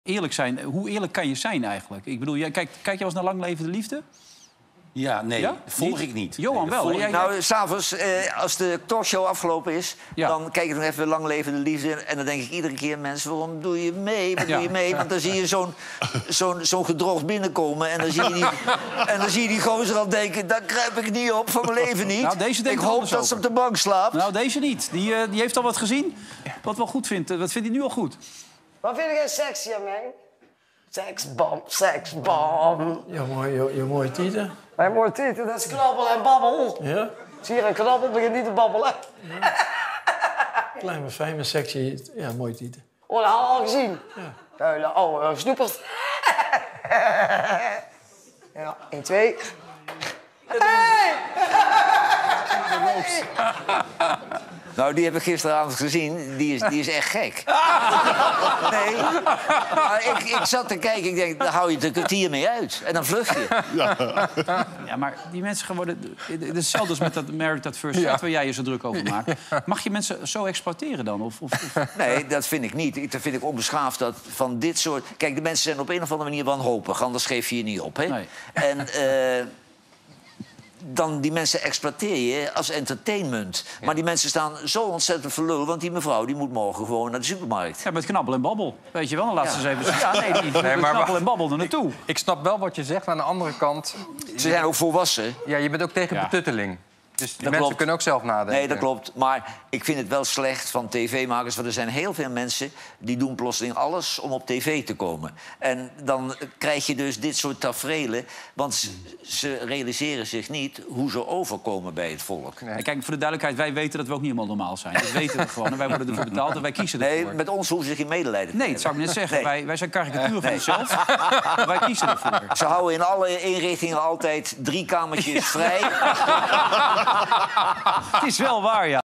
Eerlijk zijn, hoe eerlijk kan je zijn eigenlijk? Ik bedoel, kijk jij wel eens naar Lang Levende Liefde? Ja, nee, Ja? volg ik niet. Johan wel. Nou, s'avonds, als de talkshow afgelopen is... dan kijk ik nog even Lang Levende Liefde... en dan denk ik iedere keer, mensen, waarom doe je mee? Wat doe je mee? Want dan zie je zo'n gedrocht binnenkomen... en dan zie je die gozer al denken... daar kruip ik niet op, van mijn leven niet. Nou, deze denkt ik hoop dat ze op de bank slaapt. Nou, deze niet. Die heeft al wat gezien wat wel goed vindt. Wat vindt hij nu al goed? Wat vind jij sexy aan mij? Seksbom, seksbom. Je mooie tieten. Mijn mooie titel, dat is knabbel en babbel. Ja? Zie je een knabbel, begint niet te babbelen. Ja. Klein maar fijn, maar sexy. Ja, mooie tieten. Oh, dat had al gezien. Ja. Vuile ouwe snoepers. Ja, 1, 2. Hey! Nou, die heb ik gisteravond gezien. Die is echt gek. Nee. Maar ik zat te kijken. Ik denk, daar hou je het een kwartier mee uit. En dan vlucht je. Ja, maar die mensen worden... Het is hetzelfde als met dat Married at First Sight... waar jij je zo druk over maakt. Mag je mensen zo exploiteren dan? Of... Nee, dat vind ik niet. Dat vind ik onbeschaafd dat van dit soort... Kijk, de mensen zijn op een of andere manier wanhopig. Anders geef je je niet op, hè? Nee. En... dan die mensen exploiteer je als entertainment. Ja. Maar die mensen staan zo ontzettend voor lul... want die mevrouw die moet morgen gewoon naar de supermarkt. Ja, met knabbel en babbel. Weet je wel, dan laat ze eens even... Ja, nee, die met knabbel en babbel er naartoe. Ik snap wel wat je zegt, maar aan de andere kant... Ze zijn ook volwassen. Ja, je bent ook tegen betutteling. Dus die mensen klopt. kunnen ook zelf nadenken. Nee, dat klopt. Maar ik vind het wel slecht van tv-makers... want er zijn heel veel mensen die doen plotseling alles om op tv te komen. En dan krijg je dus dit soort taferelen... want ze realiseren zich niet hoe ze overkomen bij het volk. Nee. Kijk, voor de duidelijkheid, wij weten dat we ook niet helemaal normaal zijn. Dat weten we gewoon. En wij worden ervoor betaald en wij kiezen ervoor. Nee, met ons hoeven ze geen medelijden te Nee, hebben. dat zou ik net zeggen. Nee. Wij zijn karikatuur van onszelf. Wij kiezen ervoor. Ze houden in alle inrichtingen altijd 3 kamertjes vrij. Het is wel waar, ja.